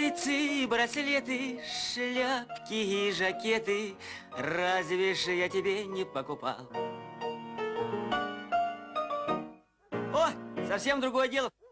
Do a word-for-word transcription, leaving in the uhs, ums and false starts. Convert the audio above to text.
Пуговицы, браслеты, шляпки и жакеты, разве ж я тебе не покупал? О, совсем другое дело.